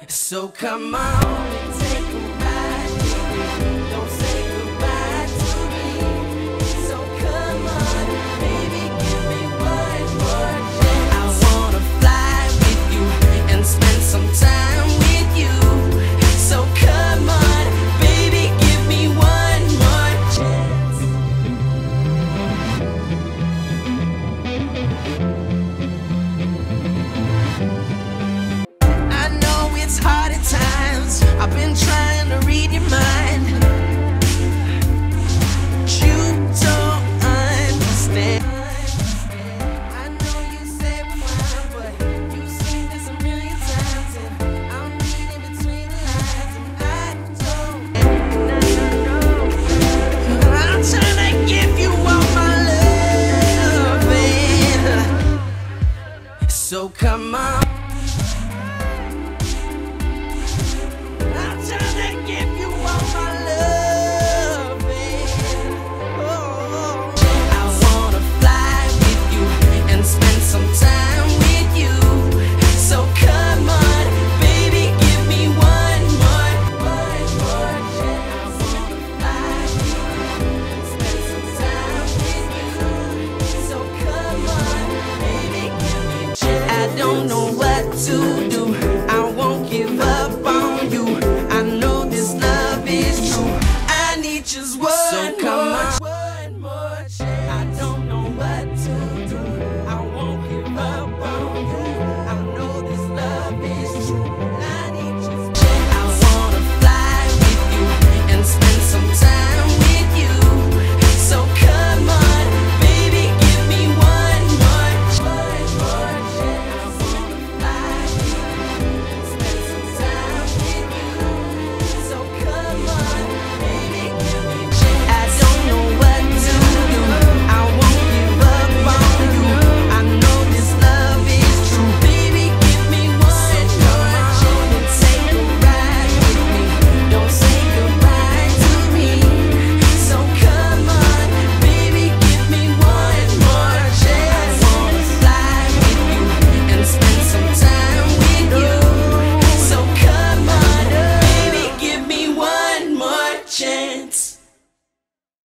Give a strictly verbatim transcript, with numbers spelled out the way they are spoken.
So come on and take a ride with me. Don't say goodbye to me. So come on, baby, give me one more chance. I wanna fly with you and spend some time with you. So come on, baby, give me one more chance. I know it's hard at times. I've been trying to read your mind, but you don't understand. I know you say we're mine, but you've seen this a million times, and I'm reading between the lines, and I don't. I'm trying to give you all my love, so come on. I'm trying to give you all my loving. Oh, I wanna fly with you and spend some time with you. So come on, baby, give me one more, one more chance. I wanna fly with you and spend some time with you. So come on, baby, give me a chance. I don't know what to do.